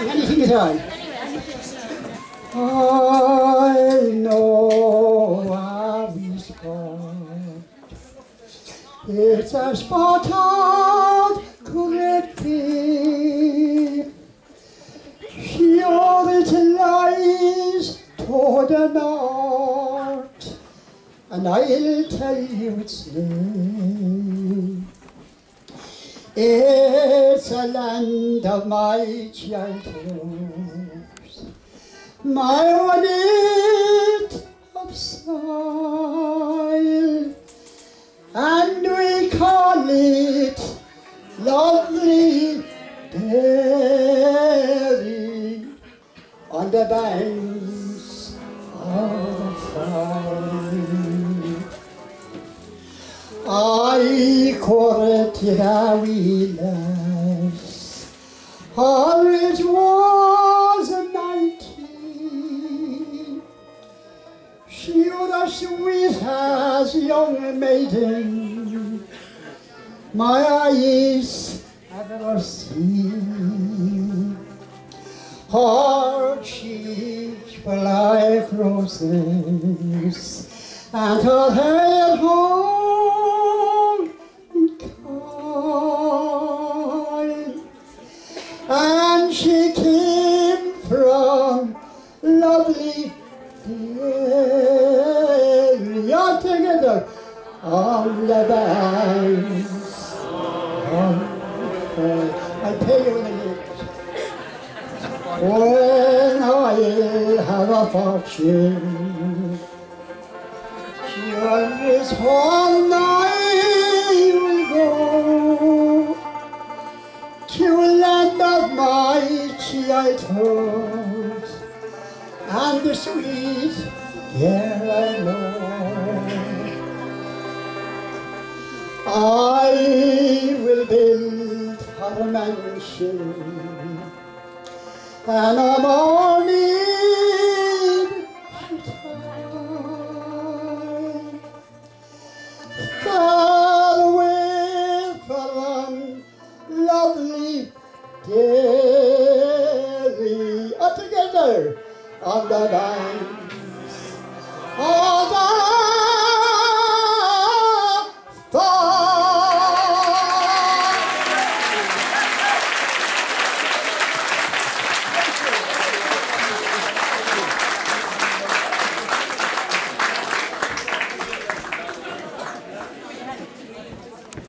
Can you sing it on? I know Abby's gone. It's a spot out, could it be? She always lies toward the north, and I'll tell you its name. It's a land of my childhood, my one bit of soil, and we call it lovely Derry on the banks of the Fine. I courted a wee lass, her age was 19. She was as sweet as a young maiden my eyes have ever seen. Her cheeks were like roses, and her hair long and kind, and she came from lovely Derry. All together on the banks of the I'll pay you in a minute. When I'll have a fortune, here's one I will go to a land of my childhood and the sweet air I know. I will build her a mansion and a morning time, far away from lovely Derry, all together on the bank